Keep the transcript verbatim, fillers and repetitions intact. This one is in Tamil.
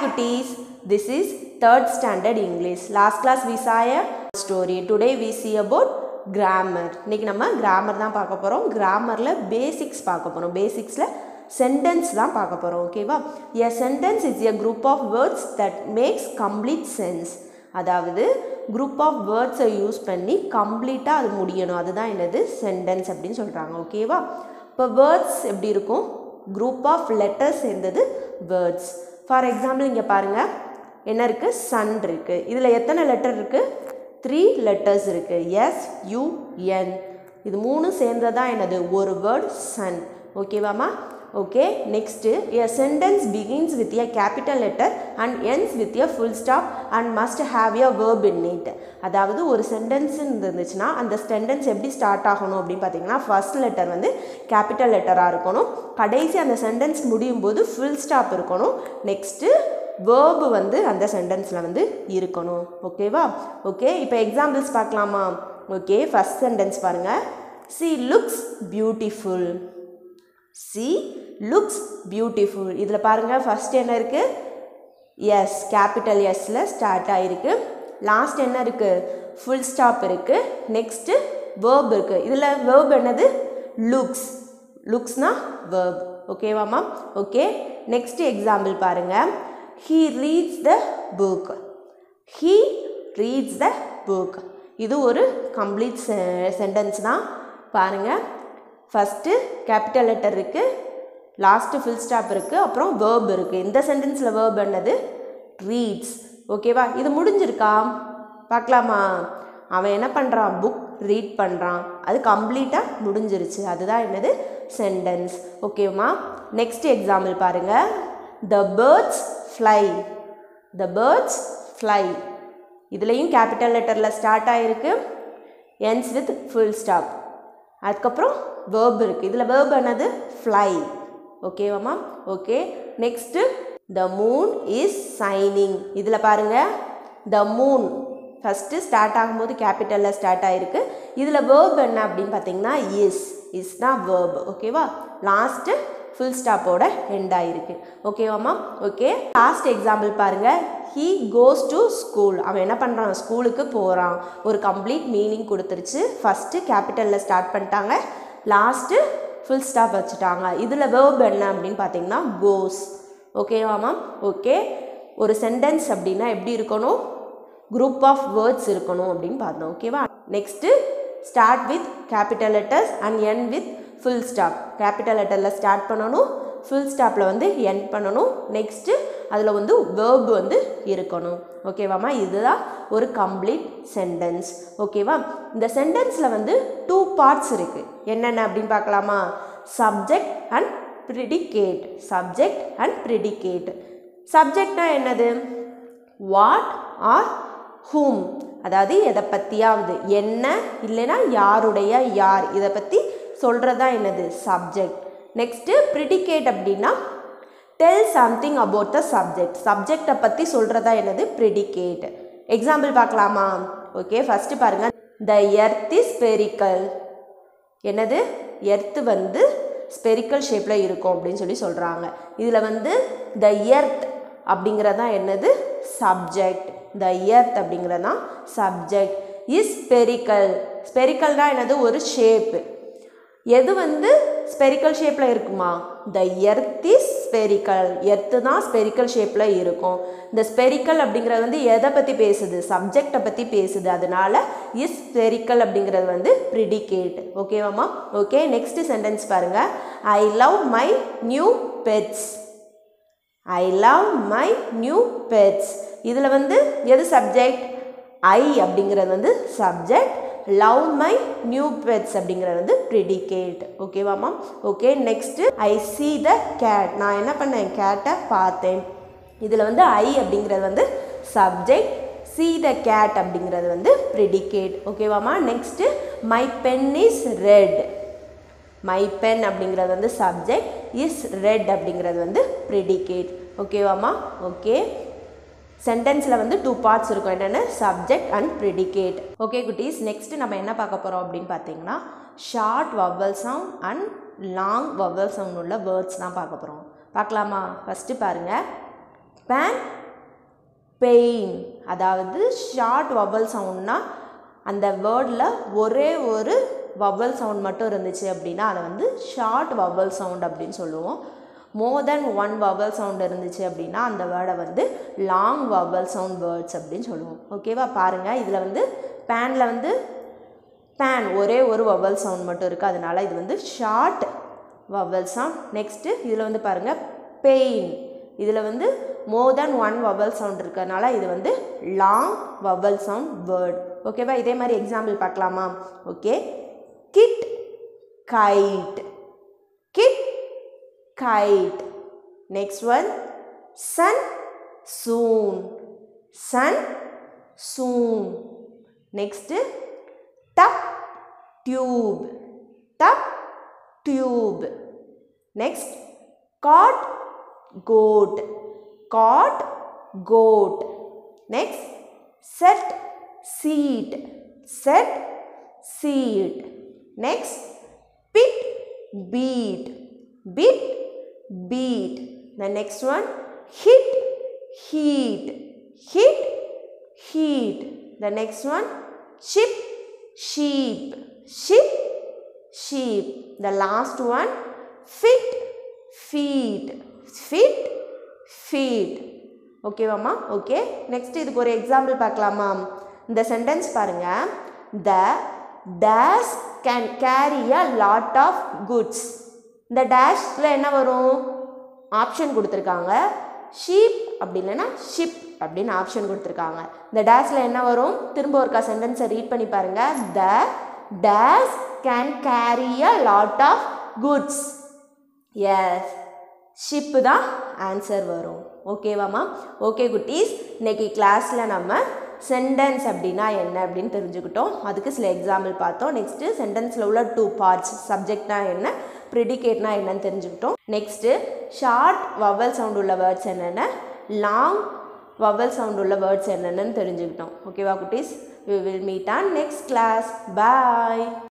Kutis, this is third standard English. Last class we saw a story. Today we see about grammar. இன்னைக்கு நம்ம grammar தான் பார்க்க போறோம். Grammarல basics பார்க்க போறோம். Basicsல sentence தான் பார்க்க போறோம். ஓகேவா? A sentence is a group of words that makes complete sense. அதாவது group of words யூஸ் பண்ணி கம்ப்ளீட்டா அது முடியணும். அதுதான் என்னது sentence அப்படினு சொல்றாங்க. ஓகேவா? இப்போ words எப்படி இருக்கும்? Group of letters சேர்ந்தது words. For example இங்க பாருங்க என்ன இருக்கு sun இருக்கு. இதுல எத்தனை லெட்டர் இருக்கு? three letters இருக்கு. S U N. இது மூணு சேர்ந்ததா என்னது ஒரு word sun. ஓகேவாமா? Okay, next a sentence begins with a capital letter and ends with a full stop and must have a verb in it. அதாவது ஒரு sentence இருந்துச்சுனா அந்த sentence எப்படி ஸ்டார்ட் ஆகணும் அப்படி பாத்தீங்கன்னா first letter வந்து capital letterா இருக்கணும். கடைசி அந்த sentence முடியும் போது full stop இருக்கணும். next verb வந்து அந்த sentenceல வந்து இருக்கணும். ஓகேவா? ஓகே, இப்போ examples பார்க்கலாமா? ஓகே, first sentence பாருங்க. She looks beautiful. She looks beautiful. இதுல பாருங்க first என்ன இருக்கு? Yes, capital S ல ஸ்டார்ட் ஆயிருக்கு. லாஸ்ட் என்ன இருக்கு? full stop இருக்கு. next verb இருக்கு. இதுல verb என்னது? looks. looksனா verb. ஓகேவாமா? ஓகே, next example பாருங்க. He reads the book. He reads the book. இது ஒரு complete sentence தான். பாருங்க first capital letter இருக்கு, last full stop இருக்கு, அப்புறம் verb இருக்கு. இந்த சென்டென்ஸ்ல verb என்னது? reads. ஓகேவா? இது முடிஞ்சிருக்கா? பார்க்கலாமா? அவன் என்ன பண்றான்? book read பண்றான். அது கம்ப்ளீட்டா முடிஞ்சிருச்சு. அதுதான் என்னது? sentence. ஓகேமா? next example பாருங்க. The birds fly. The birds fly. இதுலயும் capital letterல ஸ்டார்ட் ஆயிருக்கு, ends with full stop. அதுக்கப்புறம் verb இருக்கு. இதுல verb என்னது? fly. ஓகேவாமா? Okay, next the moon is shining. இதுல பாருங்க the moon first ஸ்டார்ட் ஆகும்போது கேபிட்டல்ல ஸ்டார்ட் ஆயிருக்கு. இதுல verb என்ன அப்படினு பாத்தீங்கன்னா is. isனா verb. ஓகேவா? லாஸ்ட் full stop ஓட end ஆயிருக்கு. ஓகேவாமா? ஓகே, லாஸ்ட் எக்ஸாம்பிள் பாருங்க. he goes to school. அவன் என்ன பண்றான்? ஸ்கூலுக்கு போறான். ஒரு கம்ப்ளீட் மீனிங் கொடுத்துருச்சு. ஃபர்ஸ்ட் கேபிட்டல்ல ஸ்டார்ட் பண்ணிட்டாங்க, லாஸ்ட் full stop வச்சுட்டாங்க. இதுல verb என்ன அப்படினு பாத்தீங்கன்னா goes. ஓகேவாமா? ஓகே, ஒரு சென்டென்ஸ் அப்படினா எப்படி இருக்கணும்? group of words இருக்கணும் அப்படினு பார்த்தோம். ஓகேவா? Next start with capital letters and end with full stop. capital letterல ஸ்டார்ட் பண்ணனும், full stopல வந்து end பண்ணனும். நெக்ஸ்ட் அதுல வந்து verb வந்து இருக்கணும். ஓகேவாமா? இதுதான் ஒரு complete sentence. ஓகேவா? இந்த சென்டென்ஸ்ல வந்து two parts இருக்கு. என்னென்ன அப்படினு பார்க்கலாமா? subject and predicate. subject and predicate. subjectனா என்னது? what or whom. அதாவது எதை பத்தியாவது, என்ன இல்லைனா யாருடைய, யார், இதை பத்தி சொல்றதா என்னது? subject. next predicate அப்படினா tell something about the subject. subject பத்தி சொல்றதா என்னது? predicate. எக்ஸாம்பிள் பார்க்கலாமா? ஓகே, ஃபர்ஸ்ட் பாருங்க. the earth is spherical. என்னது? earth வந்து spherical ஷேப்ல இருக்கும் அப்படினு சொல்லி சொல்றாங்க. இதுல வந்து the earth அப்படிங்கறதா என்னது? subject. the earth அப்படிங்கறதா subject. is spherical. spherical தான் என்னது? ஒரு ஷேப். எது வந்து spherical ஷேப்ல இருக்குமா? the earth is spherical. earth தான் spherical ஷேப்ல இருக்கும். இந்த spherical அப்படிங்கிறது வந்து எதை பத்தி பேசுது? சப்ஜெக்ட பத்தி பேசுது. அதனால is spherical அப்படிங்கிறது வந்து predicate. ஓகேவாமா? ஓகே, நெக்ஸ்ட் சென்டென்ஸ் பாருங்க. I love my new pets. I love my new pets. இதுல வந்து எது சப்ஜெக்ட்? I அப்படிங்கிறது வந்து subject, love my new pets அப்படிங்கிறது வந்து predicate. ஓகேவாமா? Okay, next I see the cat. நான் என்ன பண்ணேன்? கேட்டை பார்த்தேன். இதுல வந்து I அப்படிங்கிறது வந்து சப்ஜெக்ட், see the cat அப்படிங்கிறது வந்து predicate. ஓகேவாமா? Next my pen is red. my pen அப்படிங்கிறது வந்து சப்ஜெக்ட், is red அப்படிங்கிறது வந்து predicate. ஓகேவாமா? ஓகே, சென்டென்ஸ்ல வந்து two parts இருக்கும். என்னென்ன? subject and predicate. ஓகே குட்டீஸ், நெக்ஸ்ட் நம்ம என்ன பார்க்க போறோம் அப்படினு பாத்தீங்கன்னா short vowel sound and long vowel sound உள்ள words தான் பார்க்க போறோம். பார்க்கலாமா? ஃபர்ஸ்ட் பாருங்க. pan pain. அதாவது ஷார்ட் வவல் சவுண்ட்னா அந்த வேர்டில் ஒரே ஒரு வவல் சவுண்ட் மட்டும் இருந்துச்சு அப்படின்னா அதை வந்து ஷார்ட் வவல் சவுண்ட் அப்படின்னு சொல்லுவோம். More than one vowel sound இருந்துச்சு அப்படின்னா அந்த வேர்டை வந்து லாங் வவல் சவுண்ட் வேர்ட்ஸ் அப்படின்னு சொல்லுவோம். ஓகேவா? பாருங்கள், இதில் வந்து பேனில் வந்து பேன் ஒரே ஒரு வவல் சவுண்ட் மட்டும் இருக்குது, அதனால இது வந்து ஷார்ட் வவல் சவுண்ட். நெக்ஸ்ட்டு இதில் வந்து பாருங்கள் பெயின், இதில் வந்து more than one vowel sound இருக்கிறதுனால இது வந்து லாங் வவல் சவுண்ட் வேர்ட். ஓகேவா? இதே மாதிரி எக்ஸாம்பிள் பார்க்கலாமா? Okay. Kit kite, kit kite. Next one sun soon, sun soon. Next tub tube, tub tube. Next cot goat, cot goat. Next set seat, set seat. Next pit beat, bit beat. The next one hit heat, hit heat. The next one ship sheep, ship sheep. The last one fit feet, fit feet. Okay வாமா? ஓகே. நெக்ஸ்ட் இதுக்கு ஒரு எக்ஸாம்பிள் பார்க்கலாமா? இந்த சென்டென்ஸ் பாருங்க. The dash can carry a lot of goods. இந்த டேஷ்ல என்ன வரும்? ஆப்ஷன் கொடுத்துருக்காங்க. ஷீப் அப்படி இல்லைன்னா ஷிப் அப்படின்னு ஆப்ஷன் கொடுத்துருக்காங்க. இந்த டேஷில் என்ன வரும்? திரும்ப ஒருக்கா சென்டென்ஸை ரீட் பண்ணி பாருங்கள். The dash can carry a lot of goods. Yes, ship தான் ஆன்சர் வரும். ஓகேவாம்மா? ஓகே குட்டீஸ், இன்னைக்கு கிளாஸில் நம்ம சென்டென்ஸ் அப்படின்னா என்ன அப்படின்னு தெரிஞ்சுக்கிட்டோம். அதுக்கு சில எக்ஸாம்பிள் பார்த்தோம். நெக்ஸ்ட்டு சென்டென்ஸில் உள்ள டூ பார்ட்ஸ், சப்ஜெக்ட்னா என்ன, ப்ரிடிகேட்னா என்னன்னு தெரிஞ்சுக்கிட்டோம். நெக்ஸ்ட்டு ஷார்ட் வவல் சவுண்ட் உள்ள வேர்ட்ஸ் என்னென்ன, லாங் வவல் சவுண்ட் உள்ள வேர்ட்ஸ் என்னென்னு தெரிஞ்சுக்கிட்டோம். ஓகேவா குட்டீஸ்? we will meet on next class. Bye.